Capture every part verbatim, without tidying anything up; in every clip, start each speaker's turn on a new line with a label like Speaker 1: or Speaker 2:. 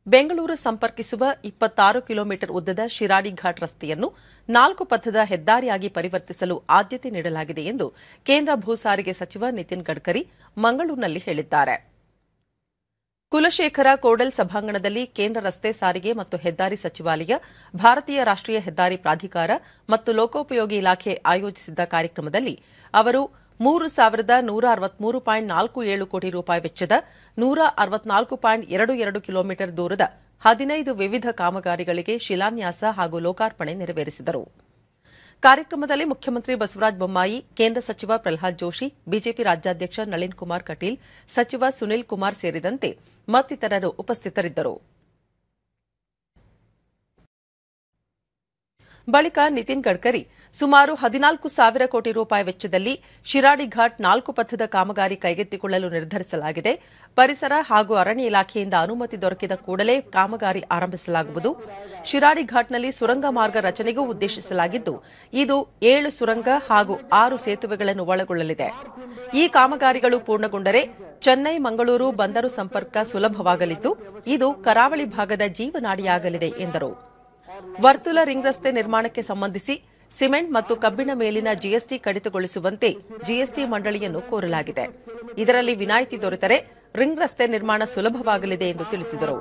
Speaker 1: ಬೆಂಗಳೂರು ಸಂಪರ್ಕಿಸುವ ಇಪ್ಪತ್ತಾರು ಕಿಲೋಮೀಟರ್ ಉದ್ದದ ಶಿರಾಡಿ ಘಾಟ್ ರಸ್ತೆಯನ್ನು ನಾಲ್ಕು ಪಥದ ಹೆದ್ದಾರಿಯಾಗಿ ಪರಿವರ್ತಿಸಲು ಆದ್ಯತೆ ನೀಡಲಾಗಿದೆ ಎಂದು ಕೇಂದ್ರ ಭೂ ಸಾರಿಗೆ ಸಚಿವ ನಿತಿನ್ ಗಡ್ಕರಿ ಮಂಗಳೂರಿನಲ್ಲಿ ಹೇಳಿದ್ದಾರೆ. ಕುಲಶೇಖರ ಕೋಡೆಲ್ ಸಭಾಂಗಣದಲ್ಲಿ ಕೇಂದ್ರ ರಸ್ತೆ ಸಾರಿಗೆ ಮತ್ತು ಹೆದ್ದಾರಿ ಸಚಿವಾಲಯ, ಭಾರತೀಯ ರಾಷ್ಟ್ರೀಯ ಹೆದ್ದಾರಿ ಪ್ರಾಧಿಕಾರ ಮತ್ತು ಲೋಕೋಪಯೋಗಿ ಇಲಾಖೆ ಆಯೋಜಿಸಿದ್ದ ಕಾರ್ಯಕ್ರಮದಲ್ಲಿ ಅವರು ಮೂರು ಸಾವಿರದ ನೂರ ಅರವತ್ಮೂರು ಪಾಯಿಂಟ್ ನಾಲ್ಕು ಏಳು ಕೋಟಿ ರೂಪಾಯಿ ವೆಚ್ಚದ ನೂರ ಅರವತ್ನಾಲ್ಕು ಪಾಯಿಂಟ್ ಎರಡು ಎರಡು ಕಿಲೋಮೀಟರ್ ದೂರದ ಹದಿನೈದು ವಿವಿಧ ಕಾಮಗಾರಿಗಳಿಗೆ ಶಿಲಾನ್ಯಾಸ ಹಾಗೂ ಲೋಕಾರ್ಪಣೆ ನೆರವೇರಿಸಿದರು. ಕಾರ್ಯಕ್ರಮದಲ್ಲಿ ಮುಖ್ಯಮಂತ್ರಿ ಬಸವರಾಜ ಬೊಮ್ಮಾಯಿ, ಕೇಂದ್ರ ಸಚಿವ ಪ್ರಹ್ಲಾದ್ ಜೋಶಿ, ಬಿಜೆಪಿ ರಾಜ್ಯಾಧ್ಯಕ್ಷ ನಳಿನ್ ಕುಮಾರ್ ಕಟೀಲ್, ಸಚಿವ ಸುನಿಲ್ ಕುಮಾರ್ ಸೇರಿದಂತೆ ಮತ್ತಿತರರು ಉಪಸ್ಥಿತರಿದ್ದರು. ಬಳಿಕ ನಿತಿನ್ ಗಡ್ಕರಿ ಸುಮಾರು ಹದಿನಾಲ್ಕು ಸಾವಿರ ಕೋಟಿ ರೂಪಾಯಿ ವೆಚ್ಚದಲ್ಲಿ ಶಿರಾಡಿ ಘಾಟ್ ನಾಲ್ಕು ಪಥದ ಕಾಮಗಾರಿ ಕೈಗೆತ್ತಿಕೊಳ್ಳಲು ನಿರ್ಧರಿಸಲಾಗಿದೆ. ಪರಿಸರ ಹಾಗೂ ಅರಣ್ಯ ಇಲಾಖೆಯಿಂದ ಅನುಮತಿ ದೊರಕಿದ ಕೂಡಲೇ ಕಾಮಗಾರಿ ಆರಂಭಿಸಲಾಗುವುದು. ಶಿರಾಡಿ ಘಾಟ್ನಲ್ಲಿ ಸುರಂಗ ಮಾರ್ಗ ರಚನೆಗೂ ಉದ್ದೇಶಿಸಲಾಗಿದ್ದು, ಇದು ಏಳು ಸುರಂಗ ಹಾಗೂ ಆರು ಸೇತುವೆಗಳನ್ನು ಒಳಗೊಳ್ಳಲಿದೆ. ಈ ಕಾಮಗಾರಿಗಳು ಪೂರ್ಣಗೊಂಡರೆ ಚೆನ್ನೈ ಮಂಗಳೂರು ಬಂದರು ಸಂಪರ್ಕ ಸುಲಭವಾಗಲಿದ್ದು, ಇದು ಕರಾವಳಿ ಭಾಗದ ಜೀವನಾಡಿಯಾಗಲಿದೆ ಎಂದರು. ವರ್ತುಲ ರಿಂಗ್ ರಸ್ತೆ ನಿರ್ಮಾಣಕ್ಕೆ ಸಂಬಂಧಿಸಿ ಸಿಮೆಂಟ್ ಮತ್ತು ಕಬ್ಬಿಣ ಮೇಲಿನ ಜಿಎಸ್ಟಿ ಕಡಿತಗೊಳಿಸುವಂತೆ ಜಿಎಸ್ಟಿ ಮಂಡಳಿಯನ್ನು ಕೋರಲಾಗಿದೆ. ಇದರಲ್ಲಿ ವಿನಾಯಿತಿ ದೊರೆತರೆ ರಿಂಗ್ ರಸ್ತೆ ನಿರ್ಮಾಣ ಸುಲಭವಾಗಲಿದೆ ಎಂದು ತಿಳಿಸಿದರು.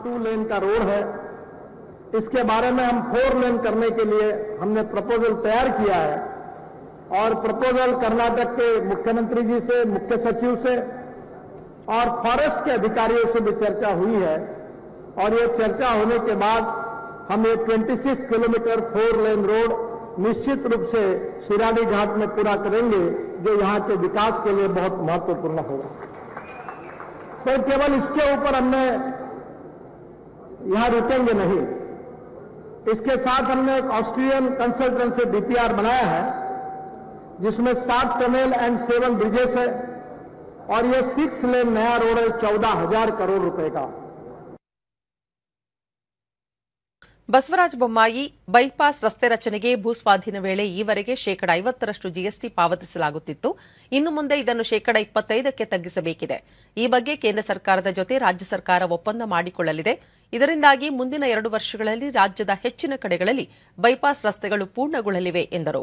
Speaker 2: इसके बारे में हम फोर लेन करने के लिए हमने प्रपोजल तैयार किया है और प्रपोजल कर्नाटक के मुख्यमंत्री जी से, मुख्य सचिव से और फॉरेस्ट के अधिकारियों से भी चर्चा हुई है और ये चर्चा होने के बाद हम ये छब्बीस किलोमीटर फोर लेन रोड निश्चित रूप से शिराडी घाट में पूरा करेंगे, जो यहाँ के विकास के लिए बहुत महत्वपूर्ण होगा. तो केवल इसके ऊपर हमने यहाँ रुकेंगे नहीं. इसके साथ हमने एक ऑस्ट्रियन कंसल्टेंसी डीपीआर बनाया है, जिसमें सात टनल एंड सेवन ब्रिजेस है और ये सिक्स लेन नया रोड है चौदह हजार करोड़ रुपए का.
Speaker 1: ಬಸವರಾಜ ಬೊಮ್ಮಾಯಿ, ಬೈಪಾಸ್ ರಸ್ತೆ ರಚನೆಗೆ ಭೂಸ್ವಾಧೀನ ವೇಳೆ ಈವರೆಗೆ ಶೇಕಡ ಐವತ್ತರಷ್ಟು ಜಿಎಸ್ಟಿ ಪಾವತಿಸಲಾಗುತ್ತಿತ್ತು. ಇನ್ನು ಮುಂದೆ ಇದನ್ನು ಶೇಕಡ ಇಪ್ಪತ್ತೈದಕ್ಕೆ ತಗ್ಗಿಸಬೇಕಿದೆ. ಈ ಬಗ್ಗೆ ಕೇಂದ್ರ ಸರ್ಕಾರದ ಜೊತೆ ರಾಜ್ಯ ಸರ್ಕಾರ ಒಪ್ಪಂದ ಮಾಡಿಕೊಳ್ಳಲಿದೆ. ಇದರಿಂದಾಗಿ ಮುಂದಿನ ಎರಡು ವರ್ಷಗಳಲ್ಲಿ ರಾಜ್ಯದ ಹೆಚ್ಚಿನ ಕಡೆಗಳಲ್ಲಿ ಬೈಪಾಸ್ ರಸ್ತೆಗಳು ಪೂರ್ಣಗೊಳ್ಳಲಿವೆ ಎಂದರು.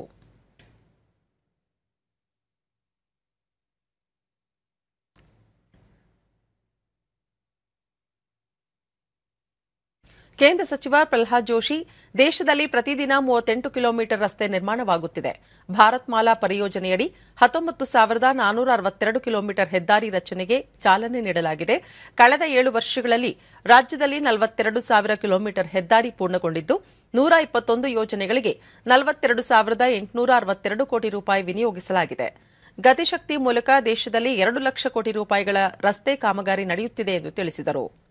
Speaker 1: ಕೇಂದ್ರ ಸಚಿವ ಪ್ರಹ್ಲಾದ್ ಜೋಶಿ, ದೇಶದಲ್ಲಿ ಪ್ರತಿದಿನ ಮೂವತ್ತೆಂಟು ಕಿಲೋಮೀಟರ್ ರಸ್ತೆ ನಿರ್ಮಾಣವಾಗುತ್ತಿದೆ. ಭಾರತ್ ಮಾಲಾ ಪರಿಯೋಜನೆಯಡಿ ಹತ್ತೊಂಬತ್ತು ಸಾವಿರದ ನಾನೂರ ಅರವತ್ತೆರಡು ಕಿಲೋಮೀಟರ್ ಹೆದ್ದಾರಿ ರಚನೆಗೆ ಚಾಲನೆ ನೀಡಲಾಗಿದೆ. ಕಳೆದ ಏಳು ವರ್ಷಗಳಲ್ಲಿ ರಾಜ್ಯದಲ್ಲಿ ನಲವತ್ತೆರಡು ಸಾವಿರ ಕಿಲೋಮೀಟರ್ ಹೆದ್ದಾರಿ ಪೂರ್ಣಗೊಂಡಿದ್ದು, ನೂರ ಇಪ್ಪತ್ತೊಂದು ಯೋಜನೆಗಳಿಗೆ ನಲವತ್ತೆರಡು ಸಾವಿರದ ಎಂಟುನೂರ ಅರವತ್ತೆರಡು ಕೋಟಿ ರೂಪಾಯಿ ವಿನಿಯೋಗಿಸಲಾಗಿದೆ. ಗತಿಶಕ್ತಿ ಮೂಲಕ ದೇಶದಲ್ಲಿ ಎರಡು ಲಕ್ಷ ಕೋಟಿ ರೂಪಾಯಿಗಳ ರಸ್ತೆ ಕಾಮಗಾರಿ ನಡೆಯುತ್ತಿದೆ ಎಂದು ತಿಳಿಸಿದರು.